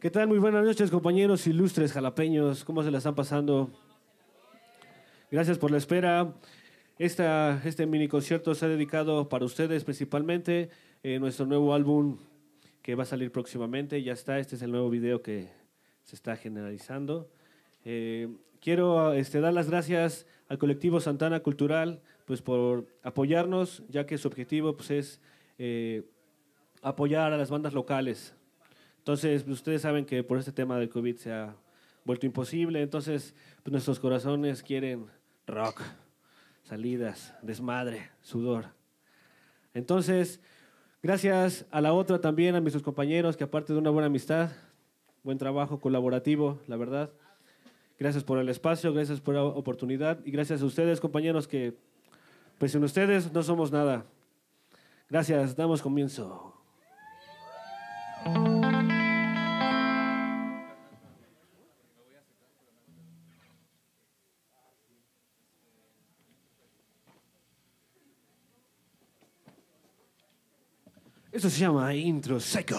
¿Qué tal? Muy buenas noches, compañeros ilustres jalapeños. ¿Cómo se la están pasando? Gracias por la espera. Este mini concierto se ha dedicado para ustedes principalmente. Nuestro nuevo álbum que va a salir próximamente. Ya está, este es el nuevo video que se está generalizando. Quiero dar las gracias al colectivo Santana Cultural pues, por apoyarnos, ya que su objetivo pues, es apoyar a las bandas locales. Entonces, pues, ustedes saben que por este tema del COVID se ha vuelto imposible. Entonces, pues, nuestros corazones quieren rock, salidas, desmadre, sudor. Entonces, gracias a la otra también, a mis compañeros, que aparte de una buena amistad, buen trabajo colaborativo, la verdad. Gracias por el espacio, gracias por la oportunidad y gracias a ustedes, compañeros, que pues sin ustedes no somos nada. Gracias, damos comienzo. Eso se llama Intro Psycho.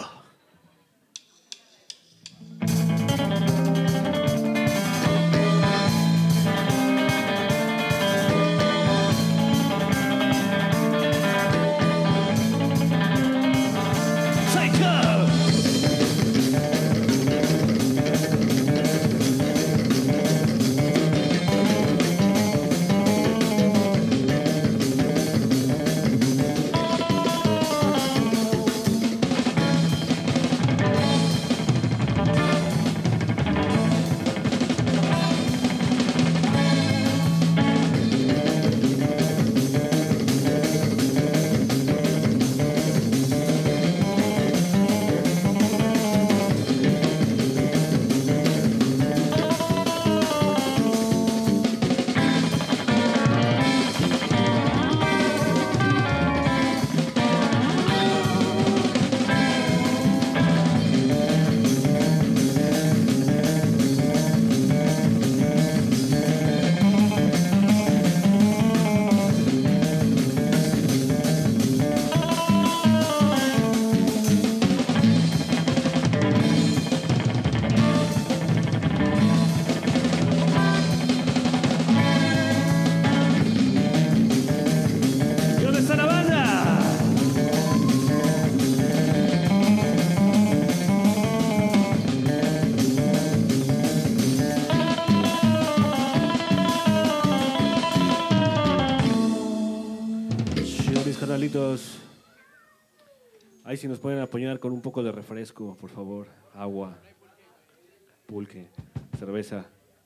Ahí si nos pueden apoyar con un poco de refresco, por favor. Agua, pulque, cerveza.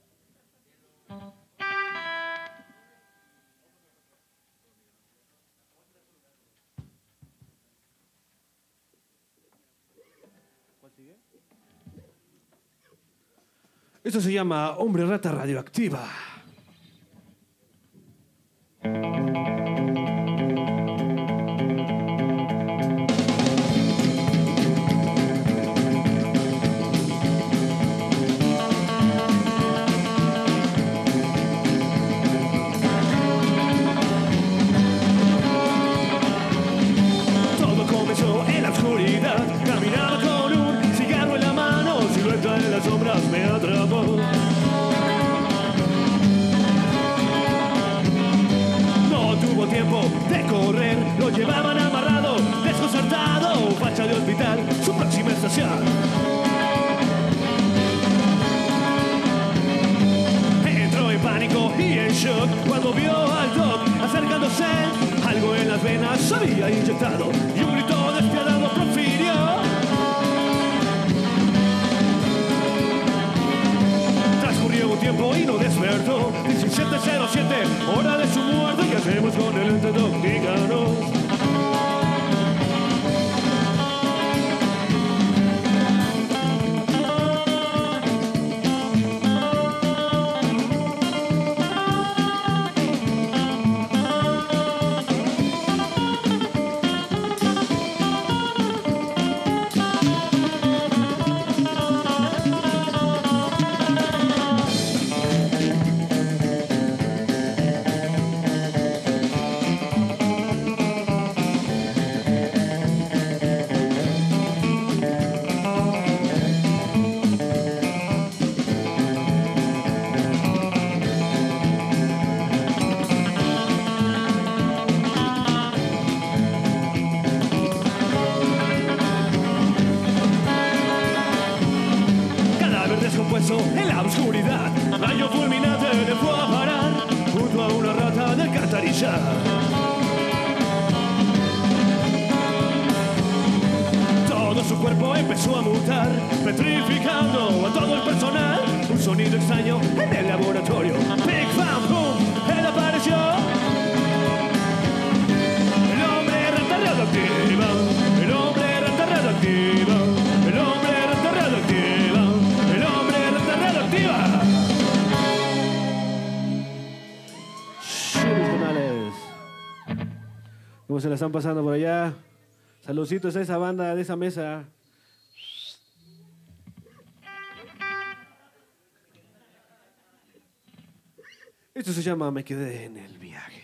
¿Cuál sigue? Esto se llama Hombre Rata Radioactiva. Caminaba con un cigarro en la mano, silueta en las sombras me atrapó. No tuvo tiempo de correr, lo llevaban amarrado, desconcertado, facha de hospital, su próxima estación. Entró en pánico y en shock cuando vio al doc acercándose. Algo en las venas había inyectado y un grito despiadado profirió. Transcurrió un tiempo y no despertó. 17:07, hora de su muerte. ¿Qué hacemos con el ente doc? Díganos. tropezó en la oscuridad. Rayo fulminante le fue a parar junto a una rata de alcantarilla. Todo su cuerpo empezó a mutar, petrificando a todo el personal. Un sonido extraño en el laboratorio. Big Bang Boom, él apareció. El hombre rata radioactiva, el hombre rata radioactiva, el hombre rata radioactiva, el hombre rata radioactiva. Mis canales. ¿Cómo se la están pasando por allá? Saludcitos a esa banda de esa mesa. Esto se llama Me quedé en el viaje.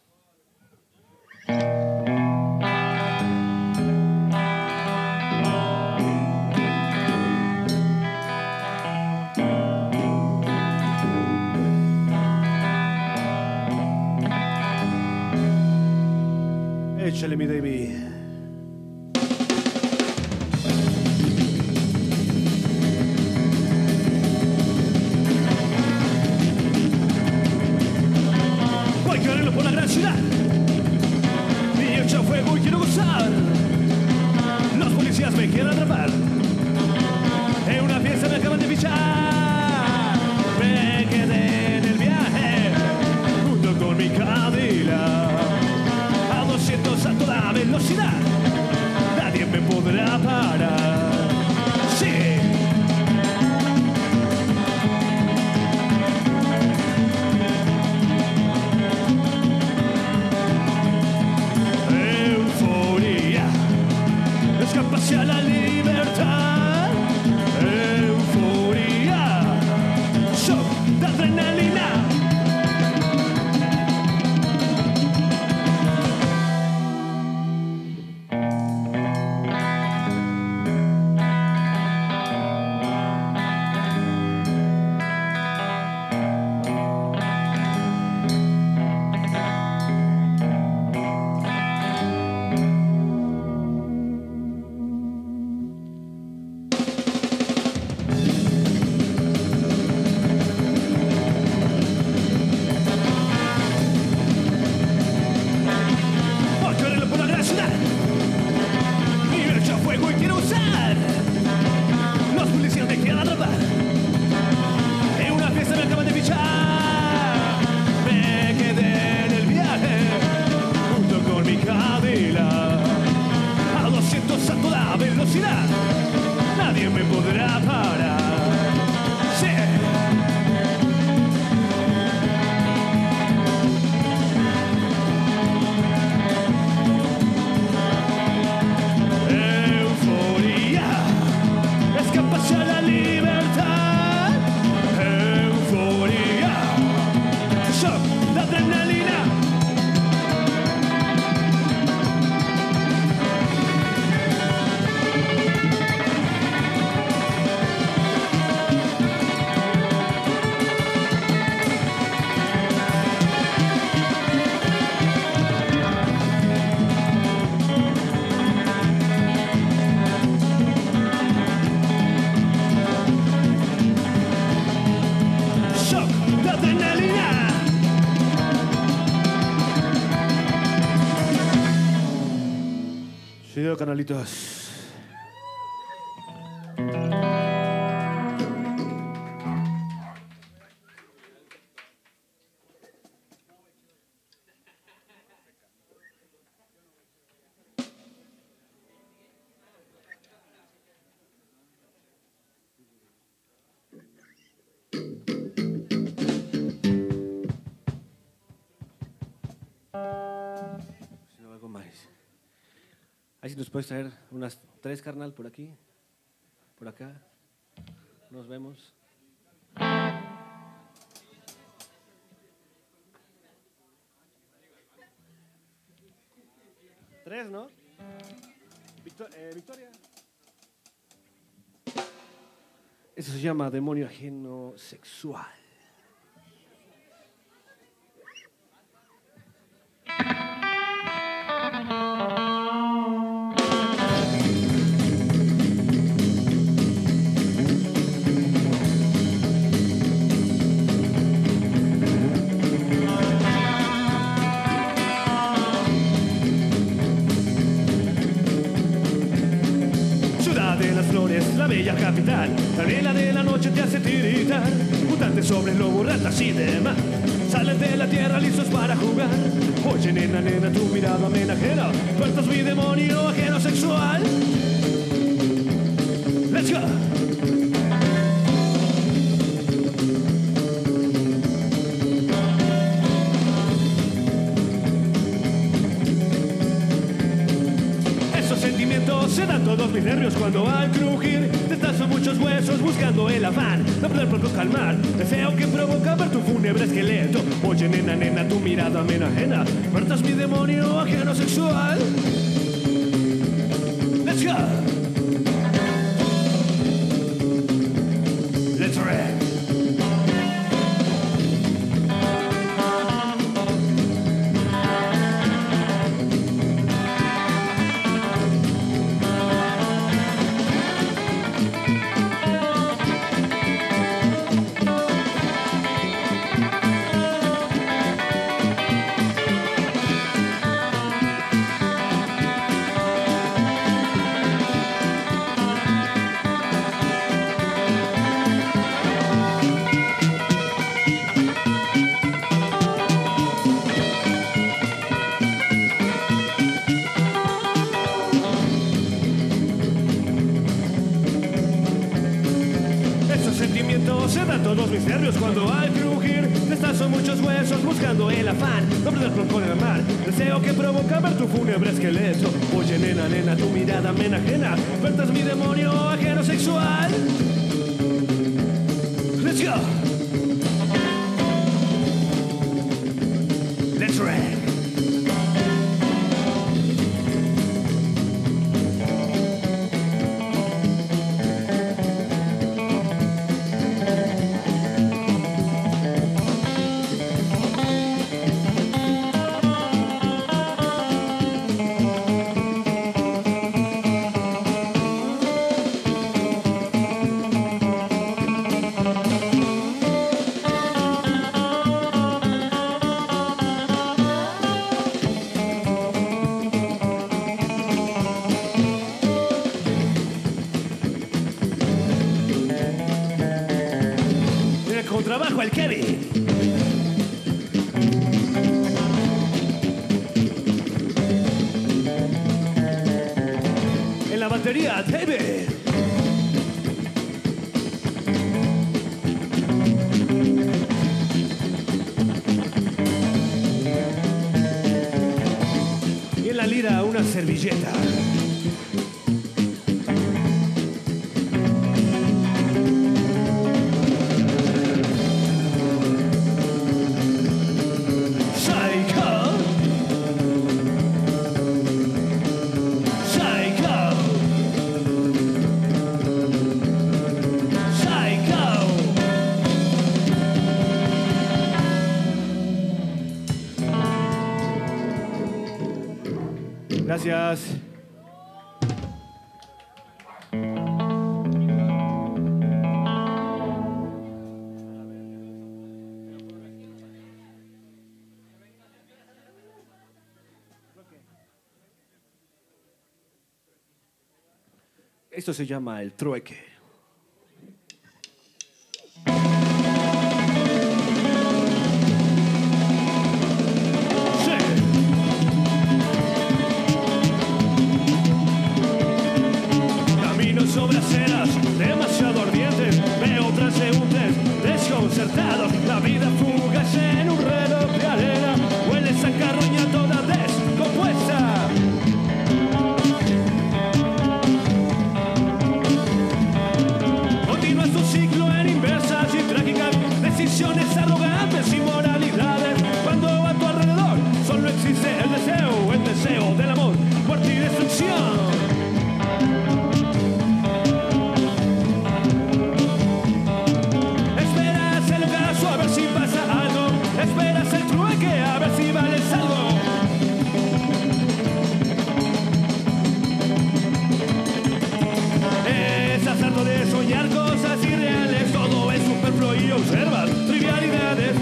Échale, mi David. Voy corriendo por la gran ciudad. Mi echa fuego y quiero gozar. Los policías me quieren atrapar. En una fiesta me acaban de fichar. Me quedé en el viaje junto con mi Cadillac. A 200 a toda velocidad. Nadie me podrá parar. Sí. Escapa hacia la libertad. Euforia. Shock de adrenalina. Nadie me podrá parar. Sí. Euforia. Escapa hacia la libertad. Euforia. Shock de adrenalina. Chido, canalitos. Si no, algo más. Ahí si nos puedes traer unas 3, carnal, por aquí, por acá. Nos vemos. 3, ¿no? Victoria. Eso se llama demonio ajeno sexual. La vela de la noche te hace tiritar. Mutantes, sobre lobos, ratas y demás. Salen de la tierra listos para jugar. Oye, nena, nena, tu mirada amenajera. Tú eres mi demonio ajeno sexual. Let's go. Se dan todos mis nervios cuando al crujir destazo muchos huesos buscando el afán de poder pronto calmar deseo que provoca ver tu fúnebre esqueleto. Oye, nena, nena, tu mirada me enajena. Vertas mi demonio ajeno sexual. Let's go. Let's wreck. Se dan todos mis nervios cuando al crujir destazo muchos huesos buscando el afán no perder con el mar deseo que provoca ver tu fúnebre esqueleto. Oye, nena, nena, tu mirada me enajena. Vertas mi demonio ajeno sexual. Let's go. Let's wreck. Con trabajo el Kevin. En la batería, David. Y en la lira, una servilleta. Gracias. Esto se llama el trueque. Sobre aceras demasiado ardientes, veo transeúntes desconcertados, la vida fugaz en un reloj de arena, huele esa carroña toda descompuesta. Continúa su ciclo en inversas y trágicas decisiones arrogantes y moralidades, cuando a tu alrededor solo existe el deseo del amor, muerte y destrucción. Esperas el trueque a ver si vales algo. Estás harto de soñar cosas irreales. Todo es superfluo y observas trivialidades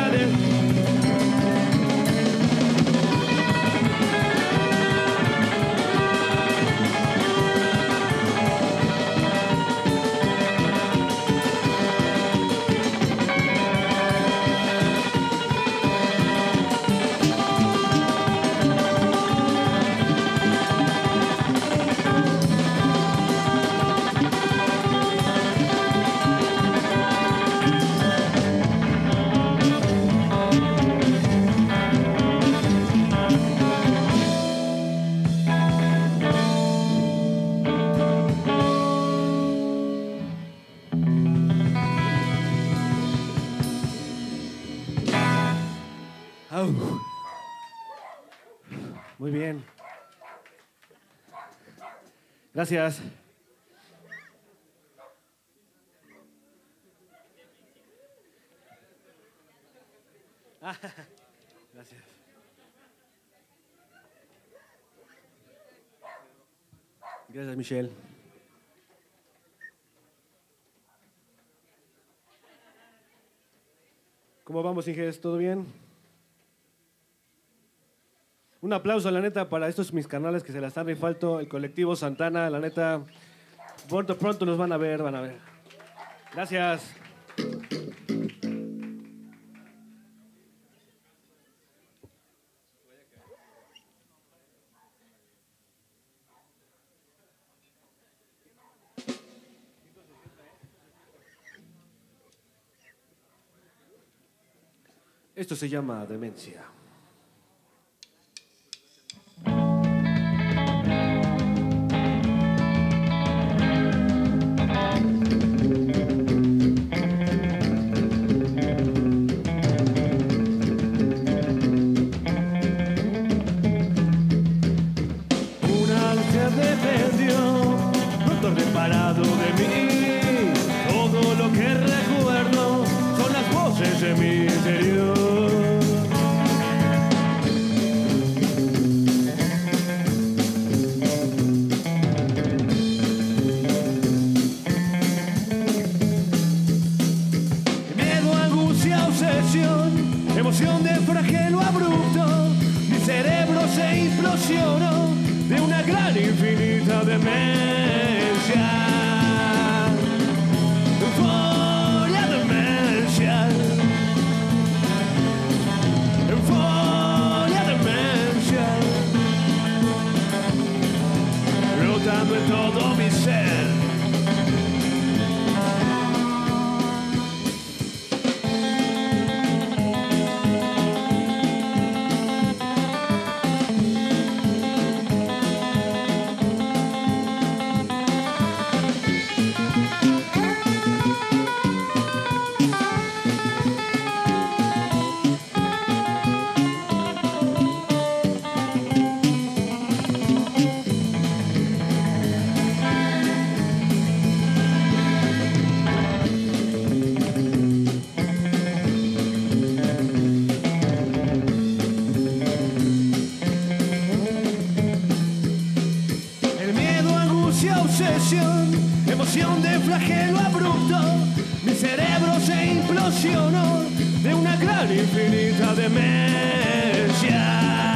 ciudades. Au. Muy bien. Gracias. Gracias. Gracias, Michelle. ¿Cómo vamos, Inges? ¿Todo bien? Un aplauso, la neta, para estos mis canales que se la están rifando, el colectivo Santana, la neta, pronto nos van a ver, Gracias. Esto se llama demencia. Reparado de mí, todo lo que recuerdo son las voces de mi interior. Miedo, angustia, obsesión, emoción de flagelo abrupto, mi cerebro se implosionó de una gran infinita demencia. Euforia demencial. Euforia demencial. Brotando en todo mi ser. Emoción de flagelo abrupto, mi cerebro se implosionó de una gran infinita demencia.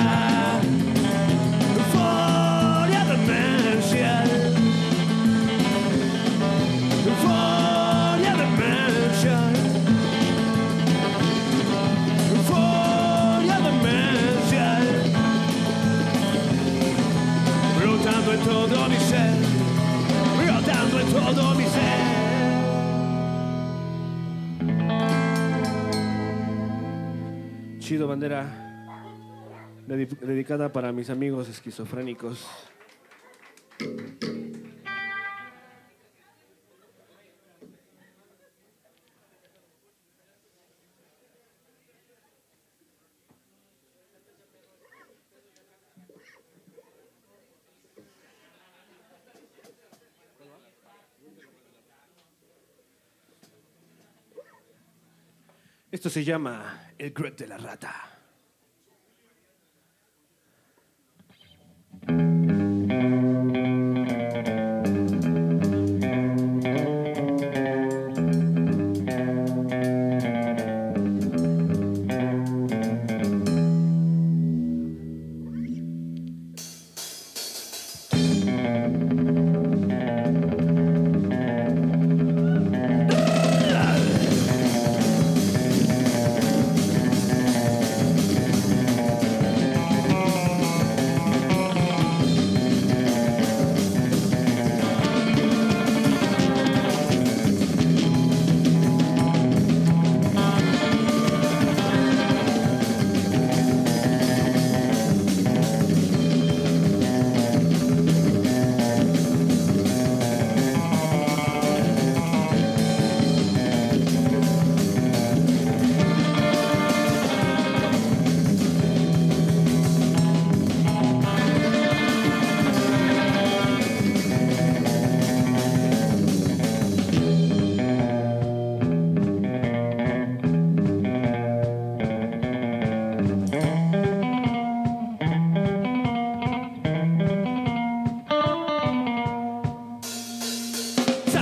Euforia demencial. Euforia demencial. Euforia demencial. Brotando en todo mi ser. Brotando en todo mi ser. Chido, bandera. Dedicada para mis amigos esquizofrénicos. Esto se llama El Greg de la Rata.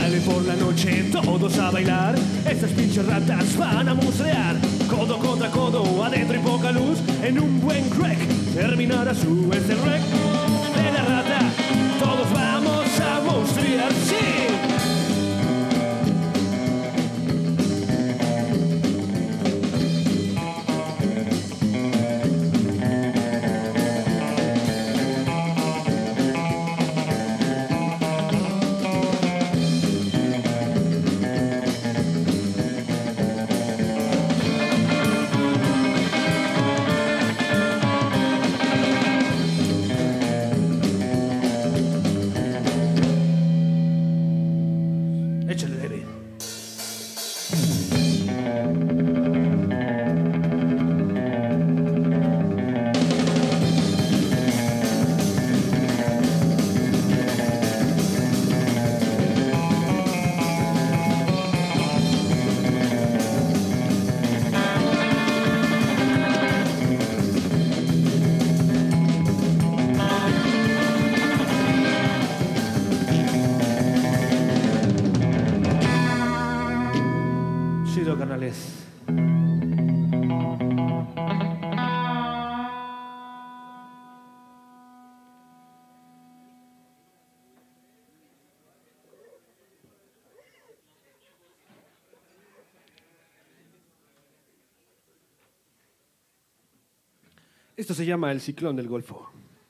Sale por la noche todos a bailar. Estas pinches ratas van a musrear. Codo contra codo, adentro y poca luz. En un buen crack terminará su el rec de la rata. Todos vamos a monstruar, sí. Échale, David. Chido, canales. Esto se llama el ciclón del Golfo.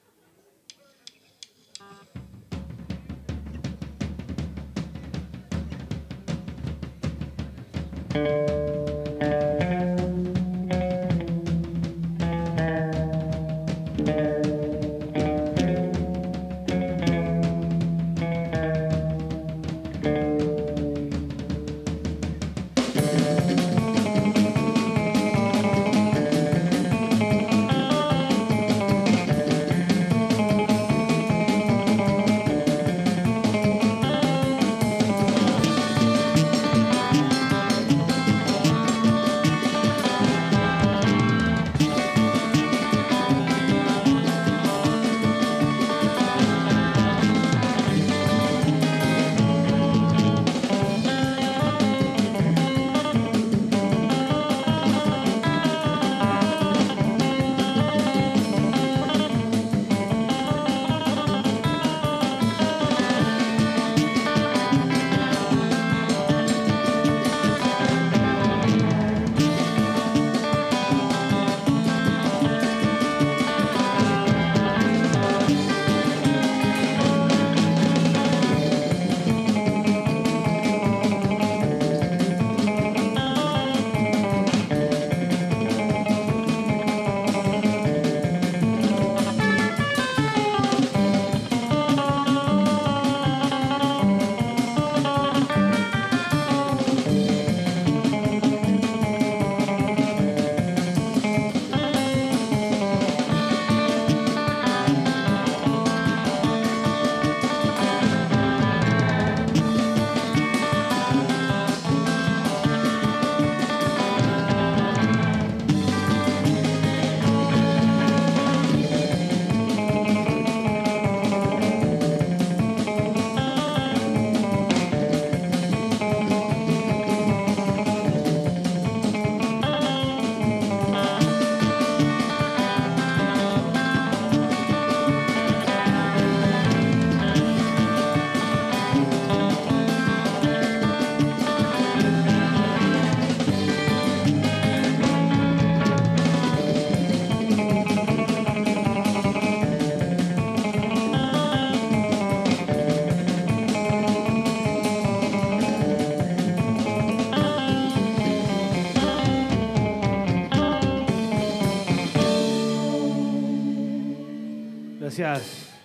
Gracias.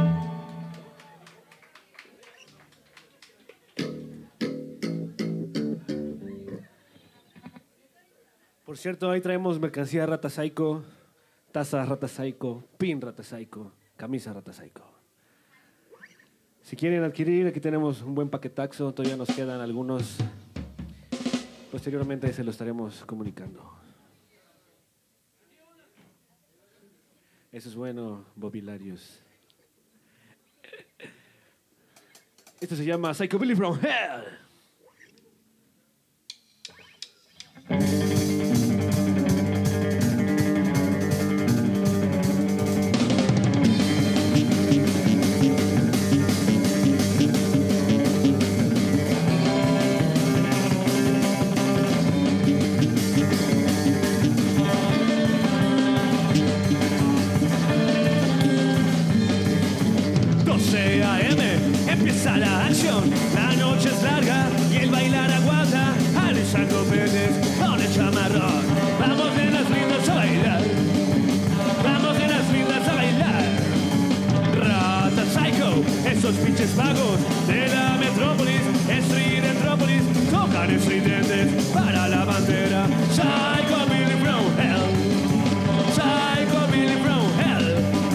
Por cierto, ahí traemos mercancía Rata Psycho, taza Rata Psycho, pin Rata Psycho, camisa Rata Psycho. Si quieren adquirir, aquí tenemos un buen paquetaxo, todavía nos quedan algunos. Posteriormente se lo estaremos comunicando. Eso es bueno, Bobilarius. Esto se llama Psychobilly from Hell. Empieza la acción, la noche es larga y el bailar aguanta. Alisando Pérez con el chamarrón. Vamos de las lindas a bailar. Vamos de las lindas a bailar. Rata Psycho, esos pinches vagos de la metrópolis, Street Entrópolis, tocan estridentes para la bandera. Psycho Billy from Hell. Psycho Billy from Hell.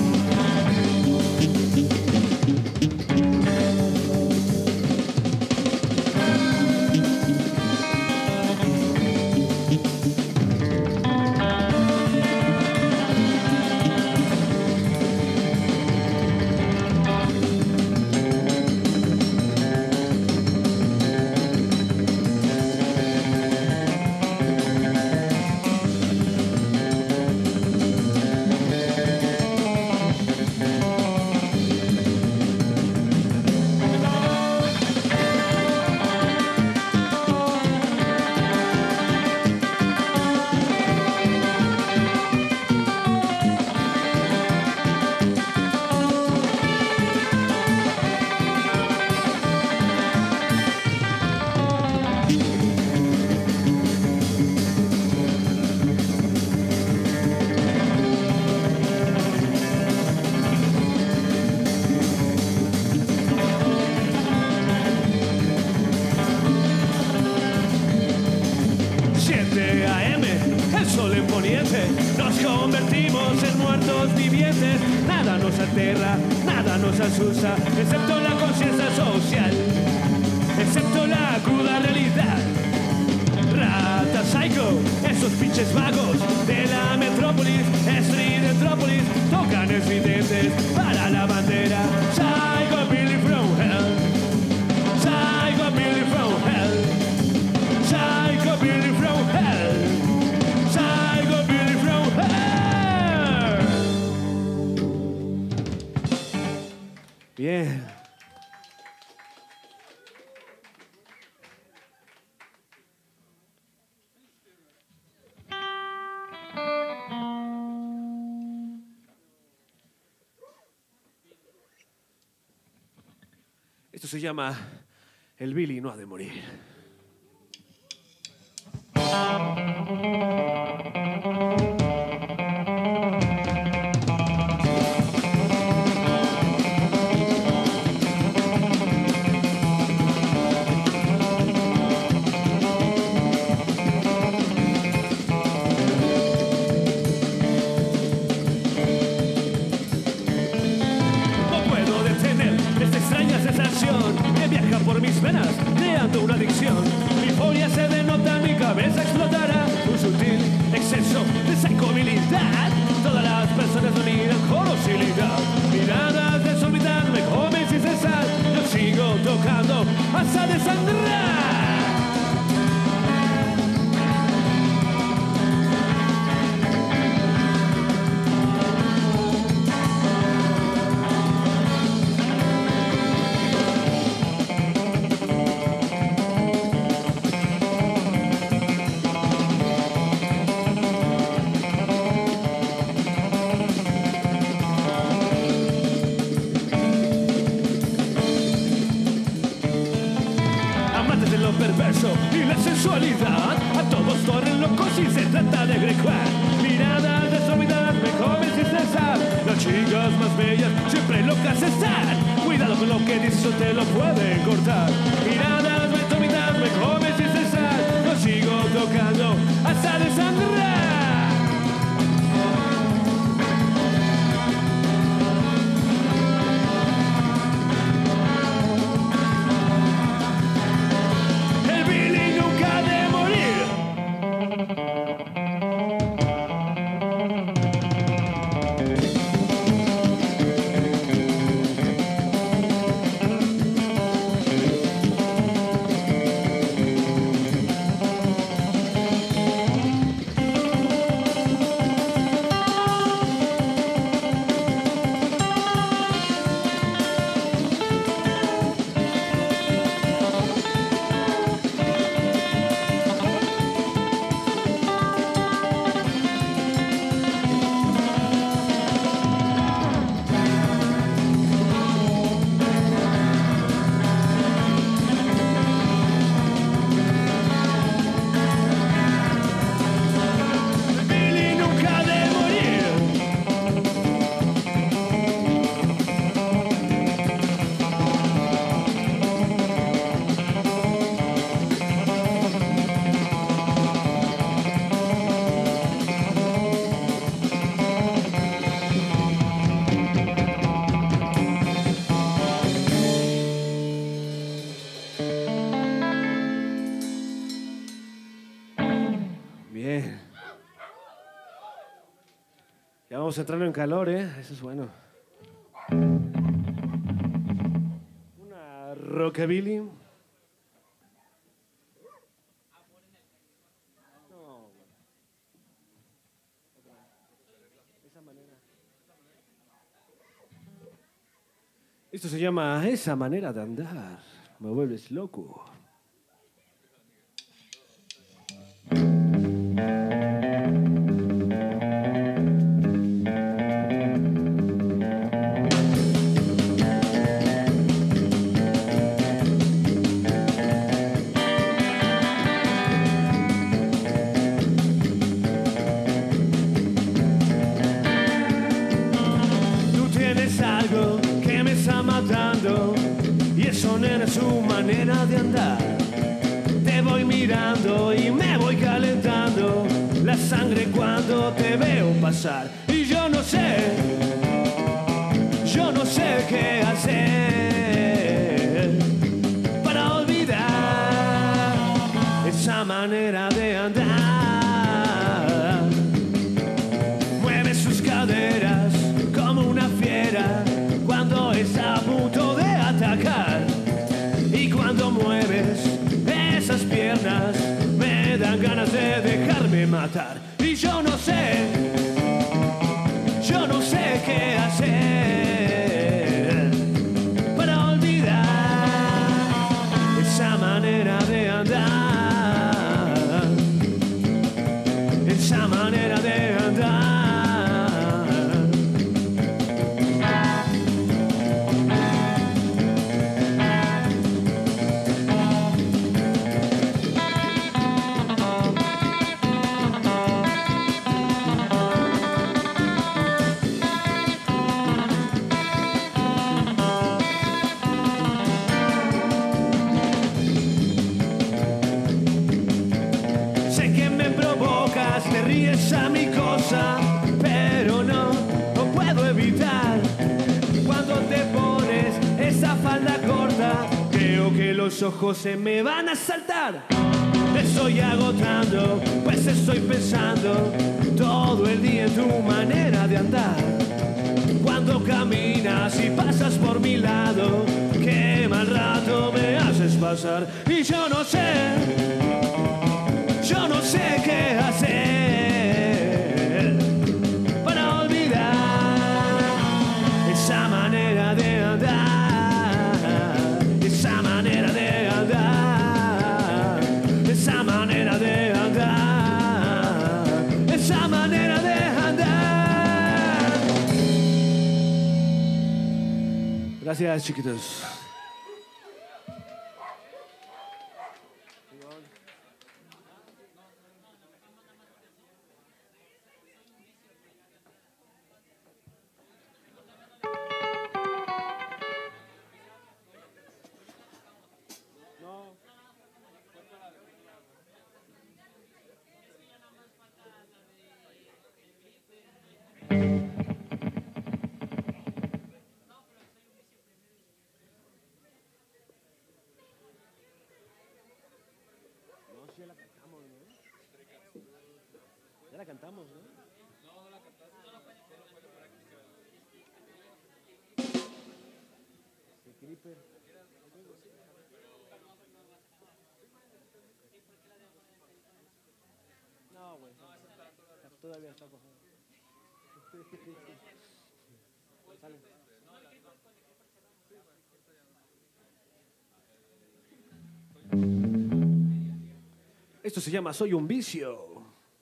Nos convertimos en muertos vivientes. Nada nos aterra, nada nos asusta, excepto la conciencia social, excepto la cruda realidad. Rata Psycho, esos pinches vagos de la metrópolis, Street Entrópolis, tocan estridentes para la bandera. Psycho Billy from Hell. Psycho Billy from Hell. Psycho Billy from Hell. Psycho Billy from Hell. Bien. Esto se llama El Billy no ha de morir. Que viaja por mis venas, creando una adicción. Mi folia se denota, mi cabeza explotará. Un sutil exceso de psychobilidad. Todas las personas me miran con hostilidad. Miradas desorbitar, me comen sin cesar. Yo sigo tocando hasta desangrar. Perverso y la sensualidad, a todos corren locos y se trata de grecuar. Miradas desorbitadas me comen sin cesar. Las chicas más bellas siempre locas están. Cuidado con lo que dices o te lo pueden cortar. Miradas desorbitadas me comen sin cesar. Yo sigo tocando hasta desangrar. Vamos entrando en calor, ¿eh? Eso es bueno. Una rockabilly. No, esa manera. Esto se llama Esa manera de andar. Me vuelves loco. Su manera de andar. Te voy mirando y me voy calentando la sangre cuando te veo pasar. Y yo no sé qué hacer para olvidar esa manera de andar. Mueve sus caderas como una fiera cuando está a punto de atacar. Y cuando mueves esas piernas me dan ganas de dejarme matar. Y yo no sé qué hacer para olvidar esa manera de andar, esa manera de andar. A mi cosa, pero no puedo evitar. Cuando te pones esa falda corta, creo que los ojos se me van a saltar. Me estoy agotando, pues estoy pensando todo el día en tu manera de andar. Cuando caminas y pasas por mi lado, qué mal rato me haces pasar. Y yo no sé qué hacer para olvidar esa manera de andar, esa manera de andar, esa manera de andar, esa manera de andar. Gracias, chiquitos. Ya la cantamos, ¿no? No la cantamos. El Creeper. No, güey. Todavía está cogiendo. Sale. Esto se llama Soy un vicio.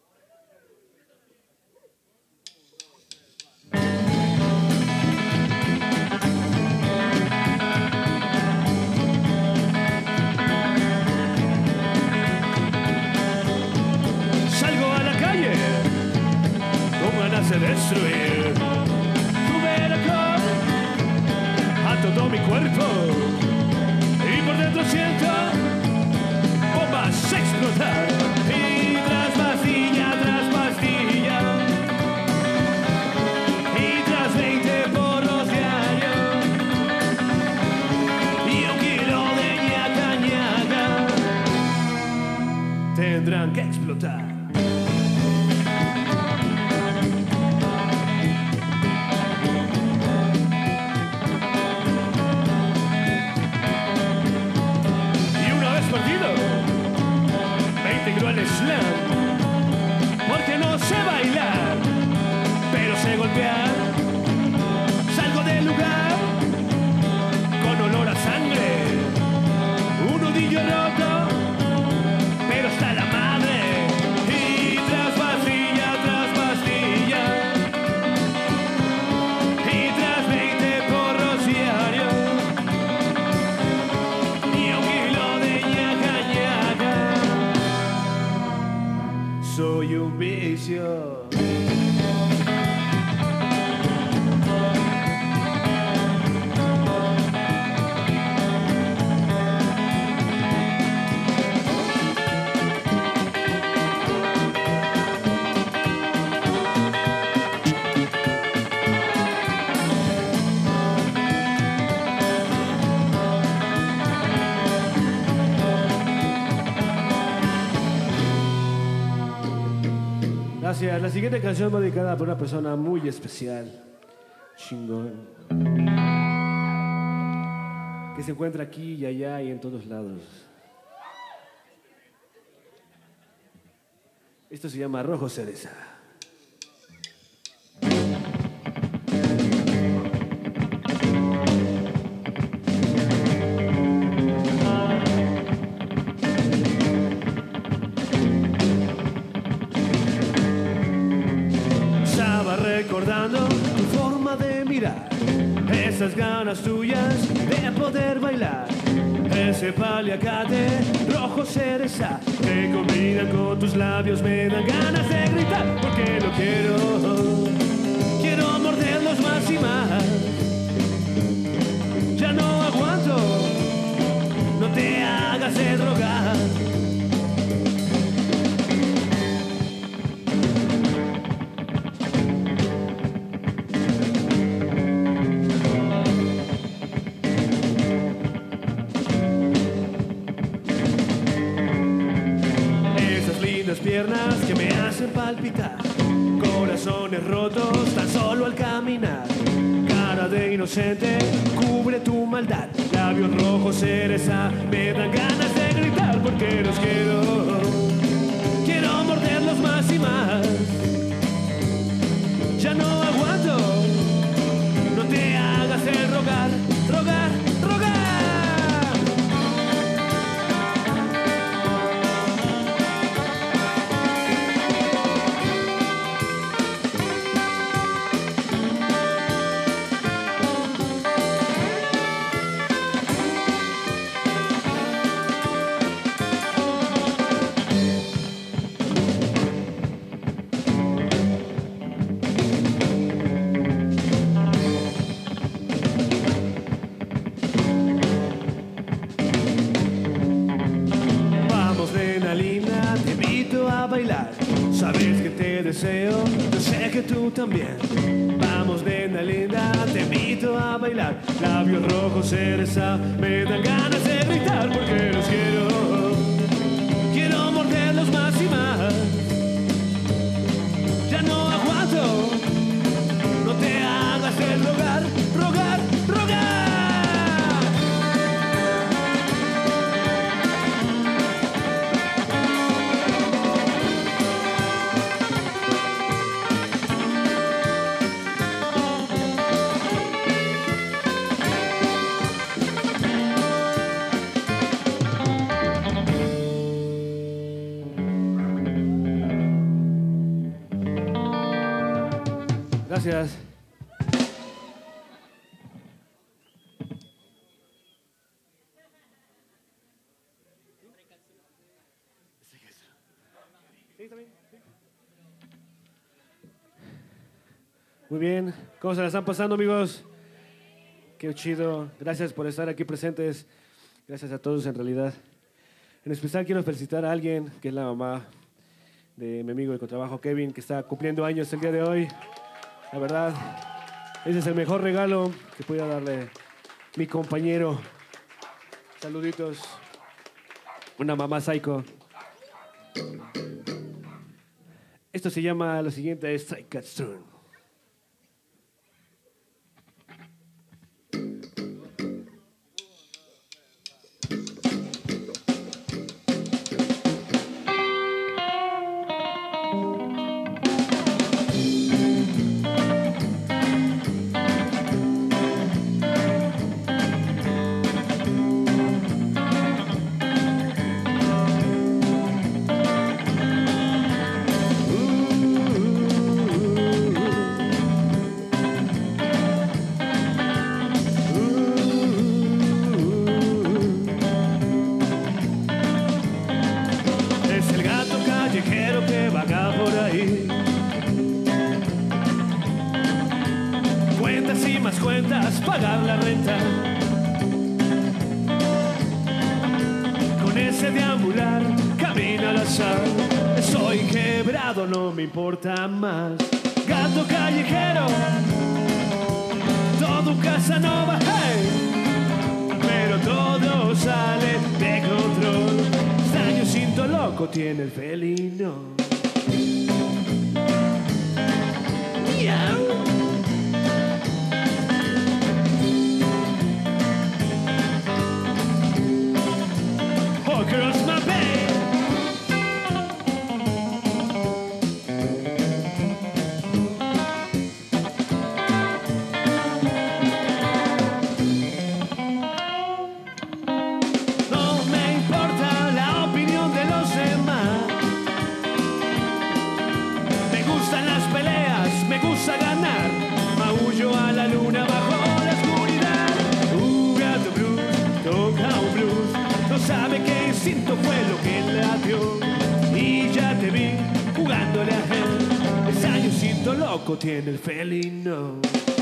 Salgo a la calle con ganas de destruir. Tuve la cor a todo mi cuerpo y por dentro siento bombas explotar. Y tras pastilla, y tras 20 porros diarios y 1 kilo de ñaca ñaca, tendrán que explotar. Gracias. La siguiente canción va dedicada por una persona muy especial. Chingón. Que se encuentra aquí y allá y en todos lados. Esto se llama Rojo Cereza. Recordando tu forma de mirar, esas ganas tuyas de poder bailar, ese paliacate rojo cereza que combina con tus labios, me dan ganas de gritar porque lo quiero morderlos más y más, ya no aguanto, no te hagas de rogar. Piernas que me hacen palpitar, corazones rotos tan solo al caminar, cara de inocente cubre tu maldad, labios rojos cereza me dan ganas de gritar porque los quiero morderlos más y más, ya no aguanto, no te hagas el rogar, rogar, rogar. Sabes que te deseo, yo sé que tú también. Vamos, nena linda, te invito a bailar. Labios rojos cereza, me dan ganas de gritar porque los quiero morderlos más y más. Ya no aguanto, no te hagas el rogar, rogar, rogar. Gracias. Muy bien, ¿cómo se la están pasando, amigos? Qué chido, gracias por estar aquí presentes, gracias a todos en realidad. En especial quiero felicitar a alguien que es la mamá de mi amigo de contrabajo Kevin, que está cumpliendo años el día de hoy. La verdad, ese es el mejor regalo que pudiera darle mi compañero. Saluditos. Una mamá psycho. Esto se llama, lo siguiente es Strike Cat Stone. Cuentas, pagar la renta. Con ese deambular, camina al azar. Estoy quebrado, no me importa más. Gato callejero, todo Casanova, hey. Pero todo sale de control. Extraño cinto loco tiene el felino. Across my pain. No me importa la opinión de los demás. Me gustan las peleas, me gusta ganar. Maullo a la luna bajo la oscuridad. Gato blues, toca un blues. No sabe qué instinto fue lo que latió. Y ya te vi jugándole a él. Ese añosito loco tiene el felino.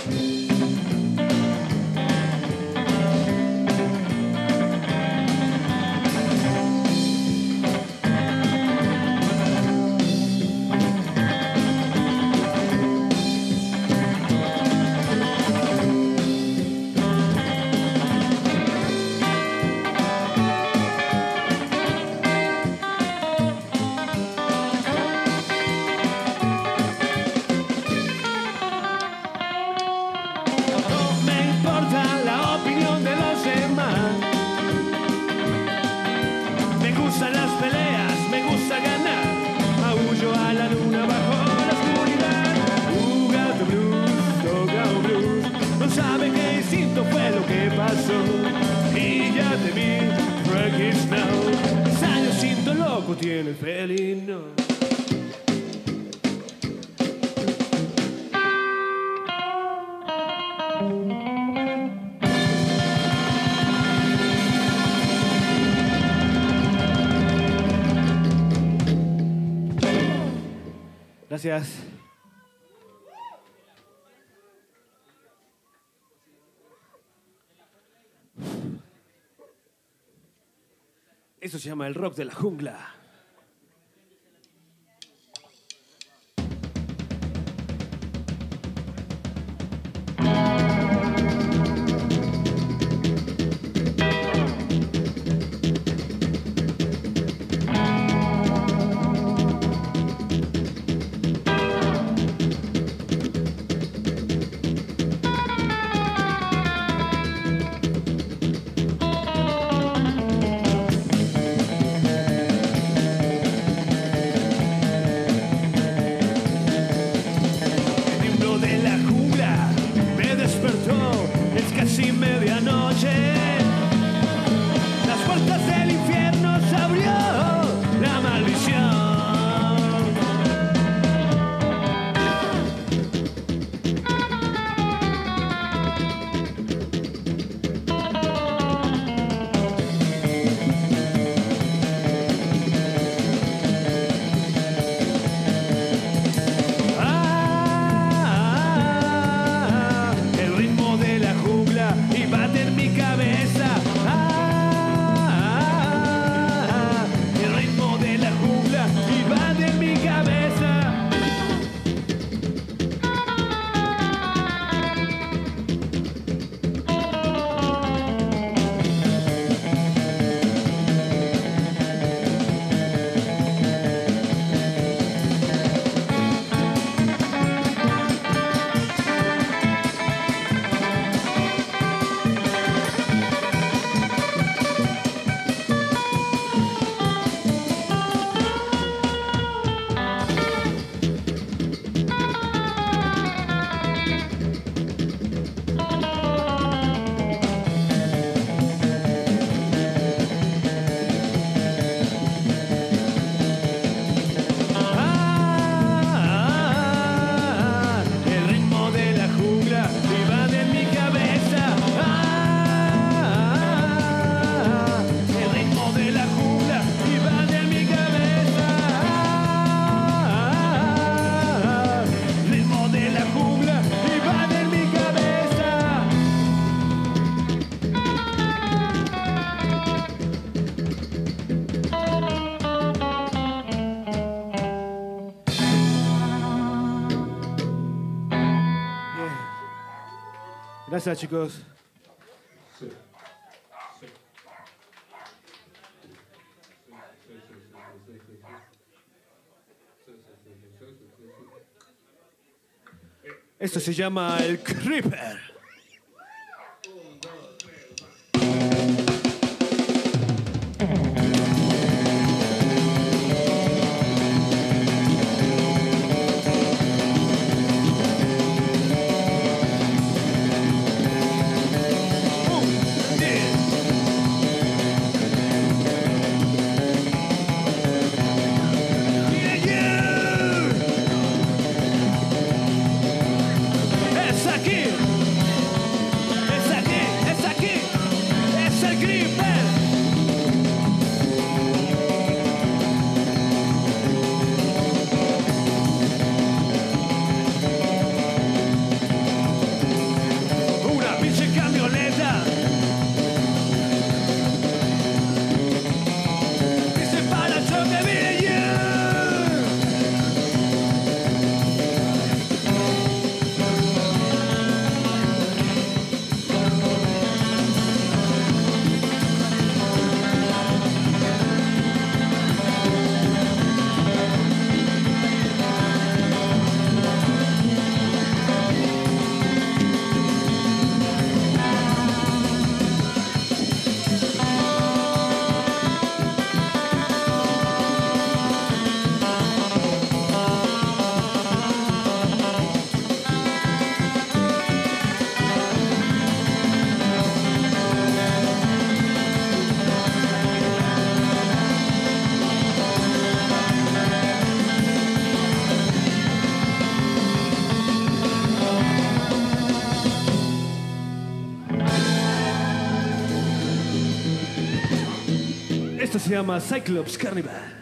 No me importa la opinión de los demás. Me gustan las peleas, me gusta ganar. Maullo a la luna bajo la oscuridad. Gato blues, toca un blues. No sabe qué instinto fue lo que pasó. Y ya te vi, break it now. Ese añosito loco tiene el felino. Gracias. Eso se llama el rock de la jungla. El himno de la jungla me despertó, es casi medianoche. Las puertas del infierno se abrió la maldición. El ritmo de la jungla invade en mi cabeza. El ritmo de la jungla invade en mi cabeza. El ritmo de la jungla invade en mi cabeza. El ritmo de la jungla invade en mi cabeza. El ritmo de la jungla invade en mi cabeza. Bien. Gracias, chicos. Esto se llama el Creeper. Esto se llama Cyclops Carnival.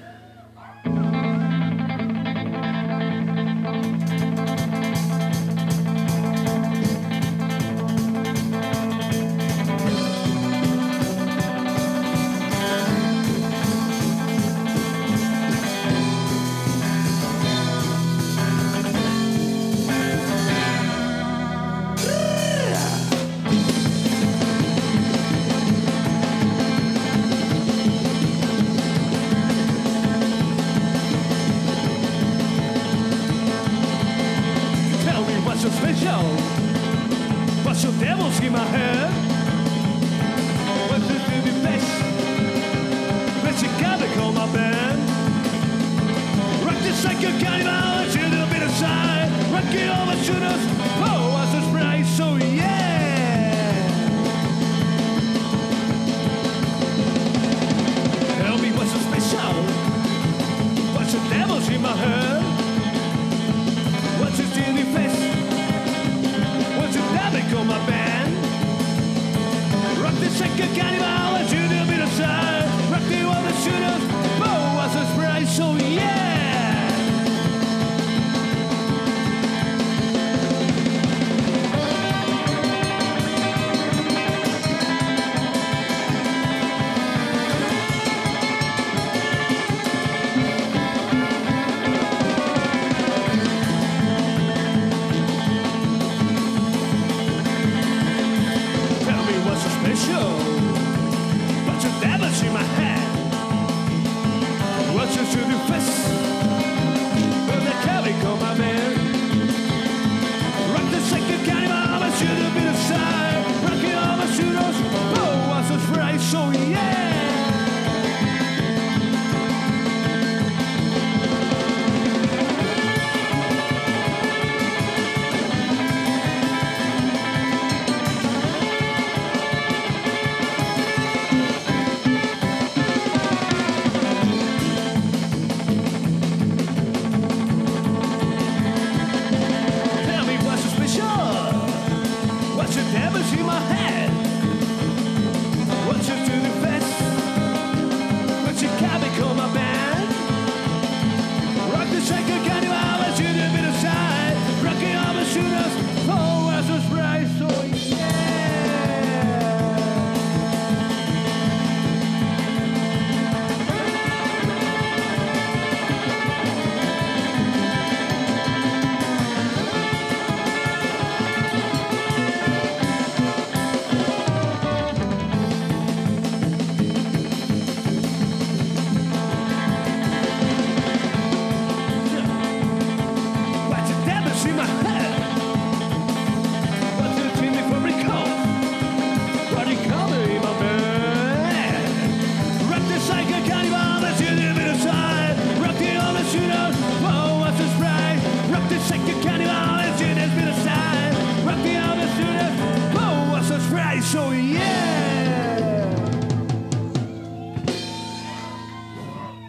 So special, what's your devils in my head? What's this in the face? Let's together call my band. Rock this like a carnival, and shoot a bit aside. Rock it all the shooters, oh, what's the spray, so yeah. Tell me what's so special, what's your devils in my head? What's this in the face? Call my band. Rock the second carnival and shoot a bit aside. Rock the all the shooters, oh, what's a surprise, so yeah.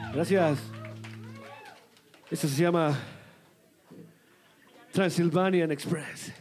Gracias. Esto se llama Transylvanian Express.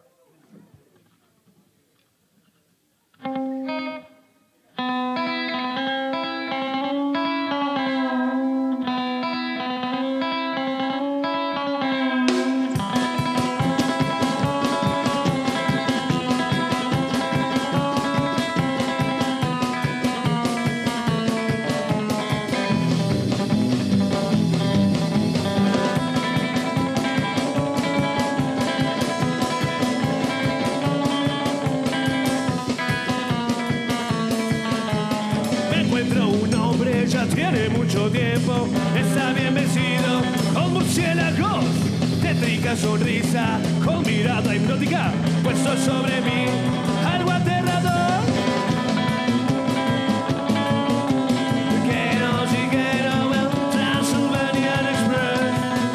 Tiene mucho tiempo, está bien vestido, con murciélagos, tétrica sonrisa, con mirada hipnótica, puesto sobre mí, algo aterrador. Que no siguieron el Transylvanian Express.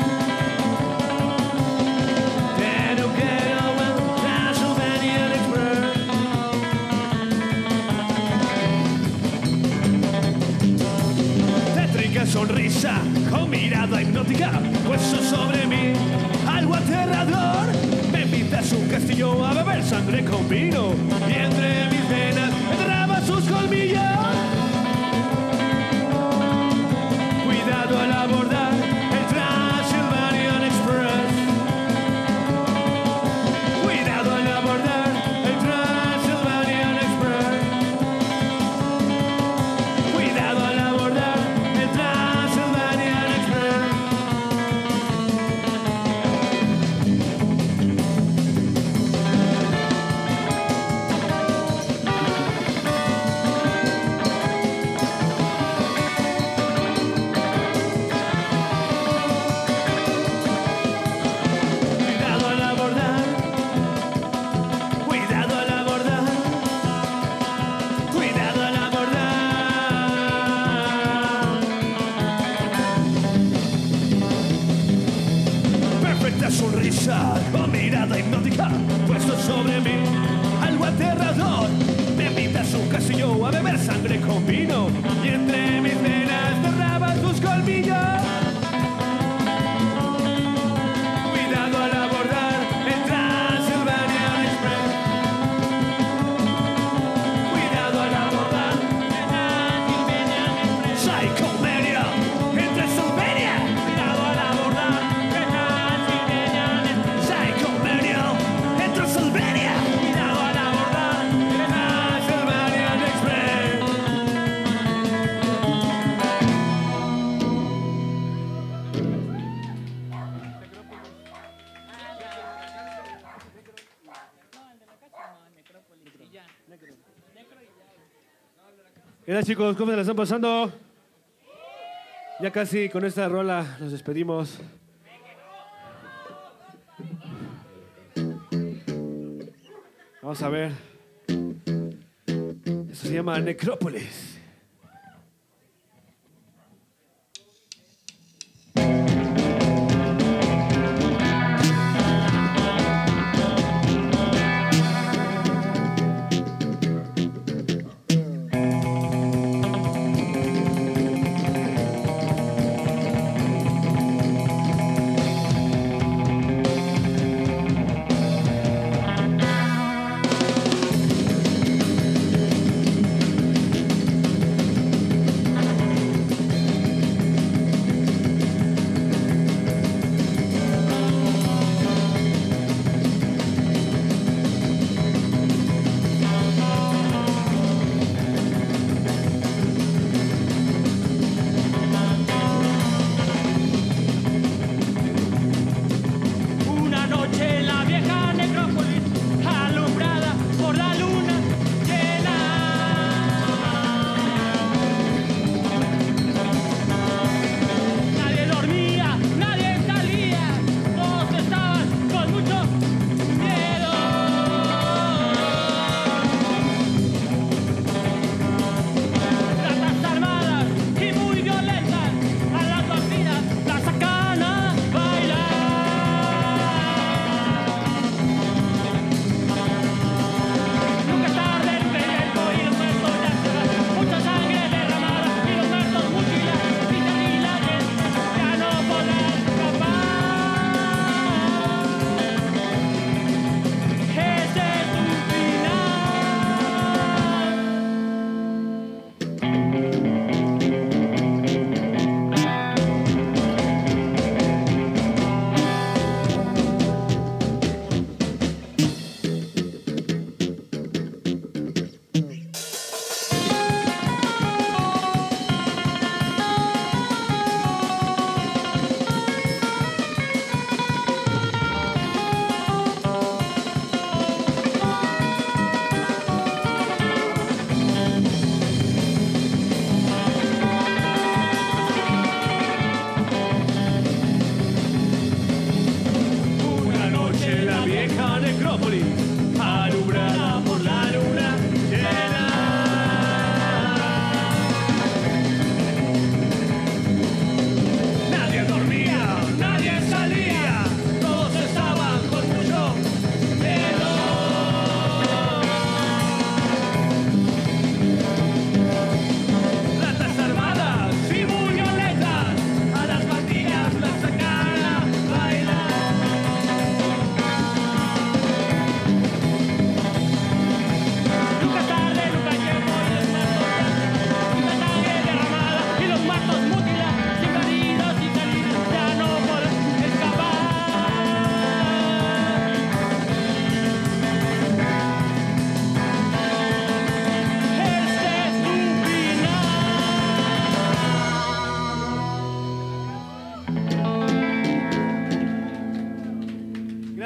Que no quiero el Transylvanian Express. Sonrisa, con mirada hipnótica, puesto sobre mí, algo aterrador. Me invita a su castillo a beber sangre con vino y entre mis venas enterraba sus colmillos. Cuidado al abordar el Transylvanian Express. Cuidado al abordar el Transylvanian Express. Cuidado al abordar el Transylvanian Express. Cuidado al abordar. Cuidado al abordar. Cuidado al abordar. Perfecta sonrisa, con mirada hipnótica, puesto sobre mí, algo aterrador. Me invita a su castillo a beber sangre con vino y entre mis venas derrama sus colmillos. Cuidado al abordar el Transylvanian Express. Cuidado al abordar el Transylvanian Express. Psychomania en Transylvania. Cuidado al abordar el Transylvanian Express. Psychomania en Transylvania. Cuidado al abordar el Transylvanian Express. ¿Qué tal, chicos? ¿Cómo se la están pasando? Ya casi con esta rola nos despedimos. Vamos a ver. Esto se llama Necrópolis.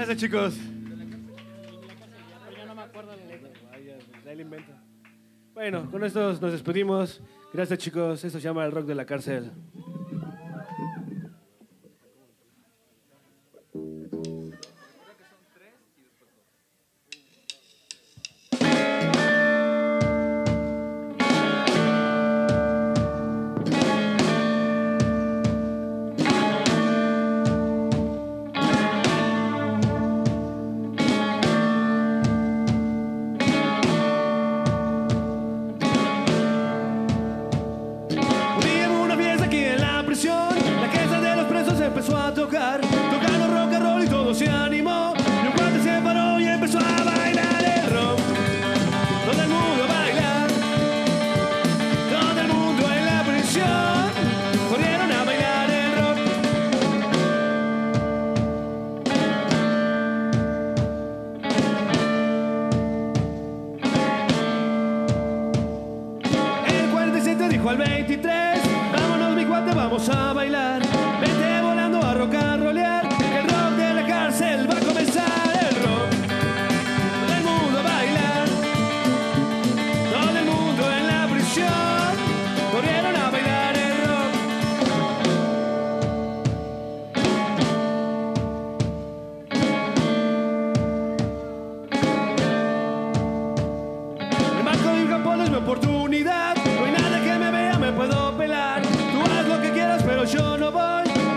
Gracias, chicos. Yo no me acuerdo la letra. Vaya, él inventa. Bueno, con esto nos despedimos. Gracias, chicos. Esto se llama El Rock de la Cárcel. Empezó a tocar, tocando rock and roll y todo se animó. Y un cuate se paró y empezó a bailar el rock. Todo el mundo baila, todo el mundo en la prisión corrieron a bailar el rock. El 47 dijo al 23, vámonos mi cuate, vamos a bailar. A rock and rollear, el rock de la cárcel va a comenzar. El rock, todo el mundo a bailar, todo el mundo en la prisión corrieron a bailar el rock. El marco de un campo es mi oportunidad, no hay nada que me vea, me puedo pelar. Tú haz lo que quieras, pero yo no voy.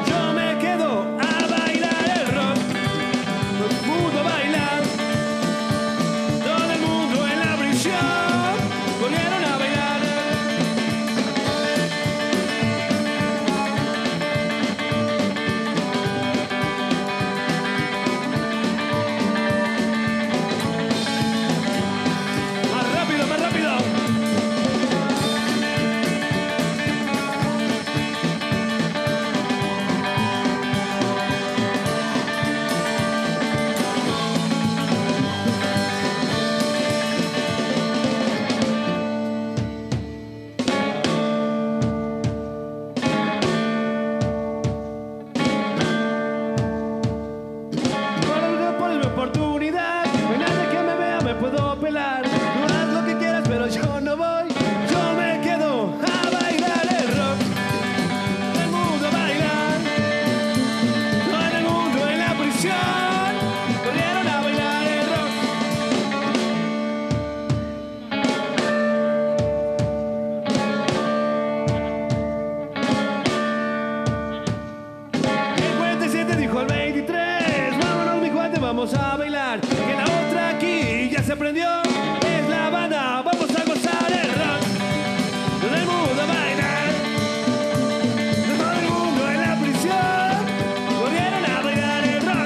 Vamos a bailar, que la otra aquí ya se prendió. Es la banda, vamos a gozar el rock. Todo el mundo a bailar, todo el mundo en la prisión volvieron a bailar el rock.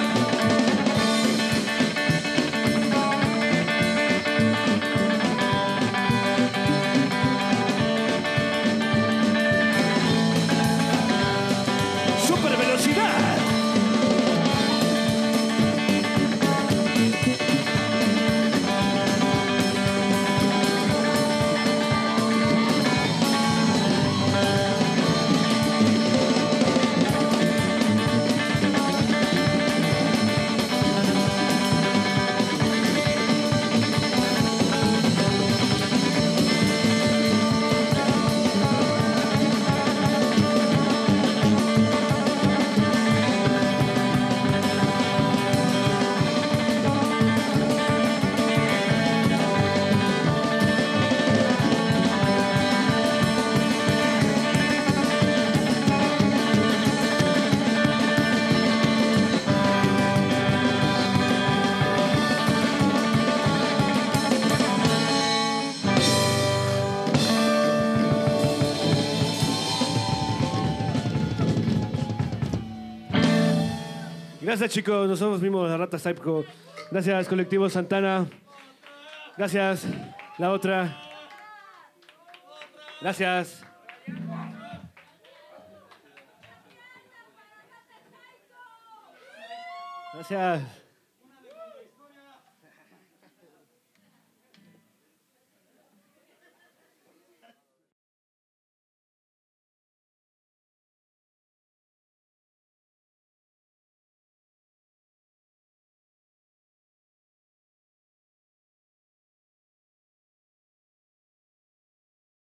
Super velocidad. Gracias, chicos. Nosotros mismos, la Rata Psycho. Gracias, Colectivo Santana. Gracias, la otra. Gracias. Gracias.